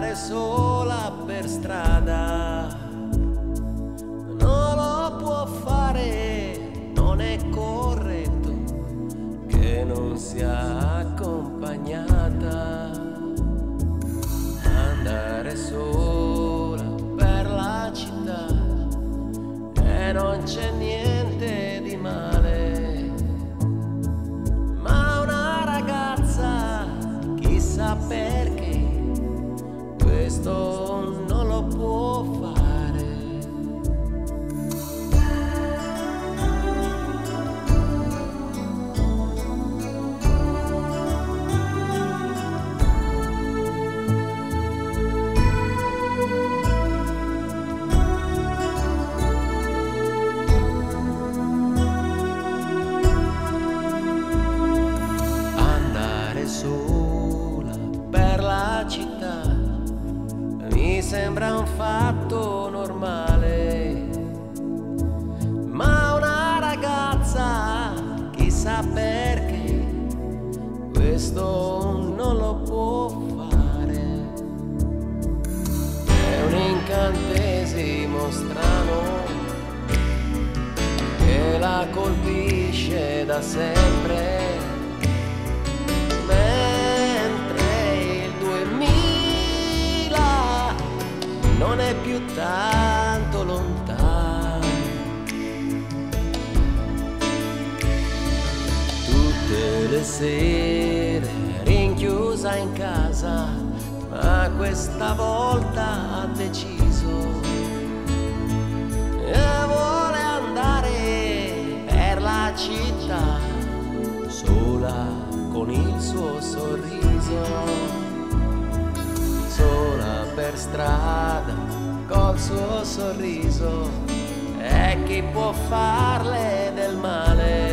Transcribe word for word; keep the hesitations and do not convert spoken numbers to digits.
andare sola per strada, non lo può fare, non è corretto che non sia accompagnata. Andare sola per la città e non c'è niente di male, ma una ragazza, chissà perché, questo non lo può fare. Sola per la città mi sembra un fatto normale, ma una ragazza, chissà perché, questo non lo può fare. È un incantesimo strano che la colpisce da sempre, non è più tanto lontano. Tutte le sere rinchiusa in casa, ma questa volta ha deciso e vuole andare per la città sola con il suo sorriso. Sola per strada col suo sorriso, e chi può farle del male?